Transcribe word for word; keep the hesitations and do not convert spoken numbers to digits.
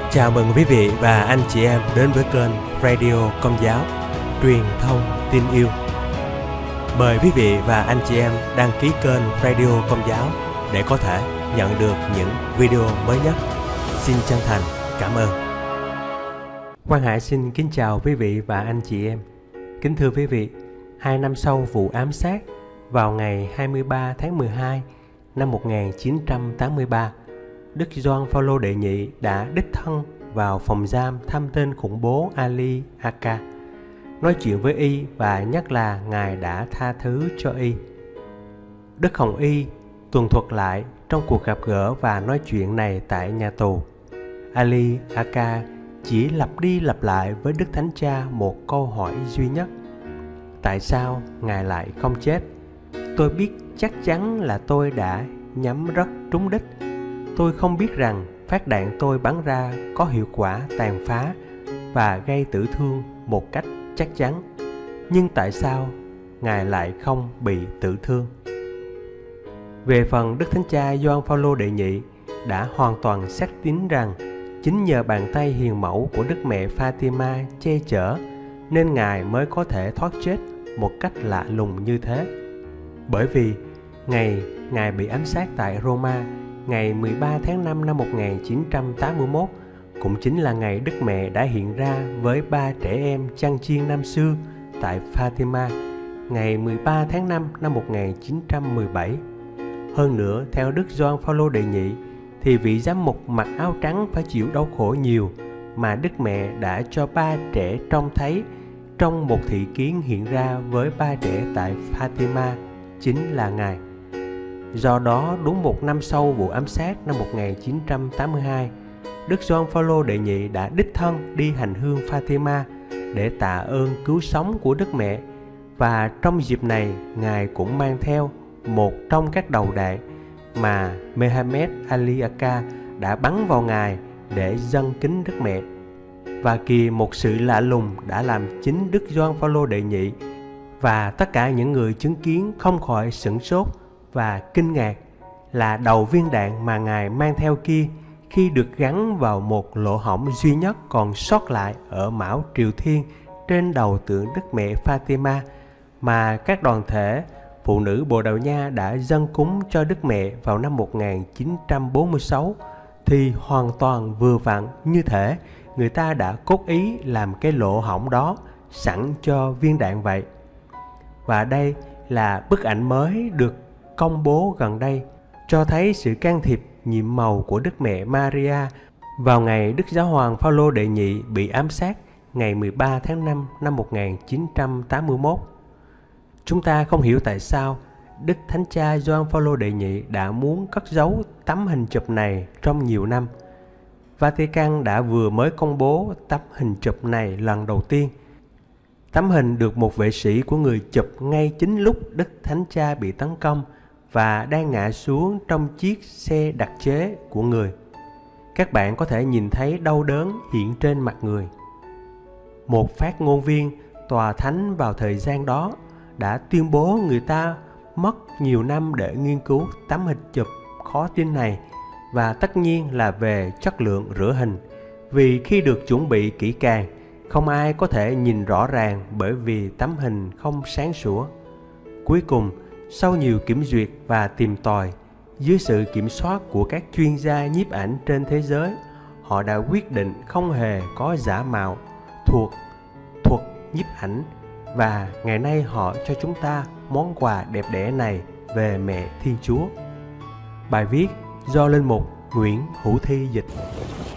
Chào mừng quý vị và anh chị em đến với kênh Radio Công giáo, truyền thông tin yêu. Mời quý vị và anh chị em đăng ký kênh Radio Công giáo để có thể nhận được những video mới nhất. Xin chân thành cảm ơn. Quang Hải xin kính chào quý vị và anh chị em. Kính thưa quý vị, hai năm sau vụ ám sát vào ngày hai mươi ba tháng mười hai năm một nghìn chín trăm tám mươi ba, Đức Gioan Phaolô đệ nhị đã đích thân vào phòng giam thăm tên khủng bố Ali Aka, nói chuyện với y và nhắc là Ngài đã tha thứ cho y. Đức Hồng Y tường thuật lại trong cuộc gặp gỡ và nói chuyện này tại nhà tù. Ali Aka chỉ lặp đi lặp lại với Đức Thánh Cha một câu hỏi duy nhất: tại sao Ngài lại không chết? Tôi biết chắc chắn là tôi đã nhắm rất trúng đích. Tôi không biết rằng phát đạn tôi bắn ra có hiệu quả tàn phá và gây tử thương một cách chắc chắn. Nhưng tại sao Ngài lại không bị tử thương? Về phần Đức Thánh Cha Gioan Phaolô đệ nhị đã hoàn toàn xác tín rằng chính nhờ bàn tay hiền mẫu của Đức Mẹ Fatima che chở nên Ngài mới có thể thoát chết một cách lạ lùng như thế. Bởi vì ngày Ngài bị ám sát tại Roma ngày mười ba tháng năm năm một nghìn chín trăm tám mươi mốt cũng chính là ngày Đức Mẹ đã hiện ra với ba trẻ em chăn chiên năm xưa tại Fatima ngày mười ba tháng năm năm một nghìn chín trăm mười bảy. Hơn nữa, theo Đức Gioan Phaolô đệ nhị thì vị giám mục mặc áo trắng phải chịu đau khổ nhiều mà Đức Mẹ đã cho ba trẻ trông thấy trong một thị kiến hiện ra với ba trẻ tại Fatima chính là Ngài. Do đó, đúng một năm sau vụ ám sát năm một nghìn chín trăm tám mươi hai, Đức Gioan Phaolô đệ nhị đã đích thân đi hành hương Fatima để tạ ơn cứu sống của Đức Mẹ, và trong dịp này Ngài cũng mang theo một trong các đầu đạn mà Mehamed Ali Aka đã bắn vào Ngài để dâng kính Đức Mẹ. Và kìa, một sự lạ lùng đã làm chính Đức Gioan Phaolô đệ nhị và tất cả những người chứng kiến không khỏi sửng sốt và kinh ngạc là đầu viên đạn mà Ngài mang theo kia, khi được gắn vào một lỗ hổng duy nhất còn sót lại ở mão triều thiên trên đầu tượng Đức Mẹ Fatima mà các đoàn thể phụ nữ Bồ Đào Nha đã dâng cúng cho Đức Mẹ vào năm một nghìn chín trăm bốn mươi sáu, thì hoàn toàn vừa vặn như thể người ta đã cốt ý làm cái lỗ hổng đó sẵn cho viên đạn vậy. Và đây là bức ảnh mới được công bố gần đây, cho thấy sự can thiệp nhiệm màu của Đức Mẹ Maria vào ngày Đức Giáo hoàng Phaolô đệ nhị bị ám sát ngày mười ba tháng năm năm một nghìn chín trăm tám mươi mốt. Chúng ta không hiểu tại sao Đức Thánh Cha Gioan Phaolô đệ nhị đã muốn cất giấu tấm hình chụp này trong nhiều năm. Vatican đã vừa mới công bố tấm hình chụp này lần đầu tiên. Tấm hình được một vệ sĩ của người chụp ngay chính lúc Đức Thánh Cha bị tấn công và đang ngã xuống trong chiếc xe đặc chế của người. Các bạn có thể nhìn thấy đau đớn hiện trên mặt người. Một phát ngôn viên tòa thánh vào thời gian đó đã tuyên bố người ta mất nhiều năm để nghiên cứu tấm hình chụp khó tin này, và tất nhiên là về chất lượng rửa hình, vì khi được chuẩn bị kỹ càng, không ai có thể nhìn rõ ràng bởi vì tấm hình không sáng sủa. Cuối cùng, sau nhiều kiểm duyệt và tìm tòi, dưới sự kiểm soát của các chuyên gia nhiếp ảnh trên thế giới, họ đã quyết định không hề có giả mạo thuộc thuật nhiếp ảnh, và ngày nay họ cho chúng ta món quà đẹp đẽ này về Mẹ Thiên Chúa. Bài viết do Linh mục Nguyễn Hữu Thi dịch.